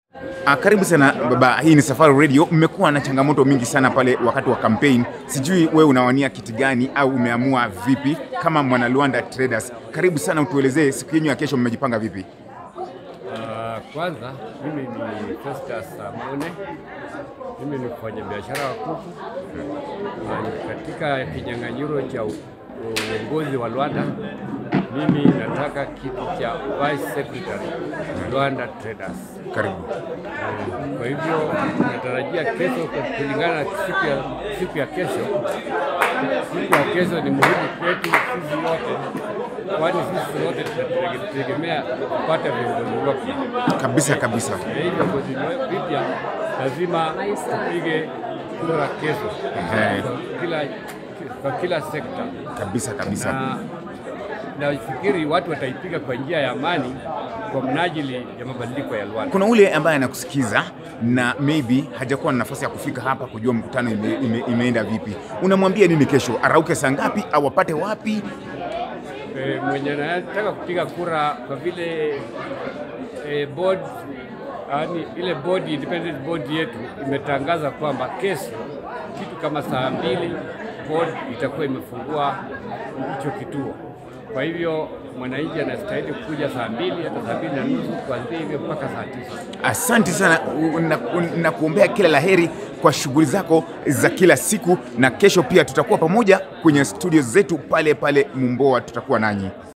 Karibu sana baba, hii ni Safari Radio. Mmekuwa na changamoto mingi sana pale wakati wa campaign. Sijui wewe unawania kiti gani au umeamua vipi kama mwana Luanda Traders? Karibu sana, utuelezee siku yenu ya kesho mmejipanga vipi? Kwanza mimi ni Festus Amone. Mimi ni mfanya biashara wa kuku. Katika kinyang'anyiro cha uongozi wa Luanda, mimi nataka kiti cha Vice Secretary Luanda Traders. Karibu. Kwa hivyo natarajia kesho, kulingana na siku ya kesho. Siku ya kesho ni muhimu kwetu sisi wote, kwani sisi wote tunategemea kupata viongozi wapya. Kabisa kabisa. Hivyo vipya lazima tupige kura kesho. Kwa kila sekta. Kabisa kabisa. Na nafikiri watu wataipiga kwa njia ya amani kwa mnajili ya mabadiliko ya Luanda. Kuna ule ambaye anakusikiza na maybe hajakuwa na nafasi ya kufika hapa kujua mkutano imeenda vipi. Unamwambia nini kesho? Arauke saa ngapi au wapate wapi? Mwenye anataka kupiga kura, kwa vile board, yani ile board, independent board yetu imetangaza kwamba kesho kitu kama saa 2 board itakuwa imefungua hicho kituo. Kwa hivyo mwananchi anastahili kuja saa 2 hata saa 2:30 kuanzia hivyo mpaka saa 9. Asante sana na kuombea kila laheri kwa shughuli zako za kila siku, na kesho pia tutakuwa pamoja kwenye studio zetu pale Mumboa, tutakuwa nanyi.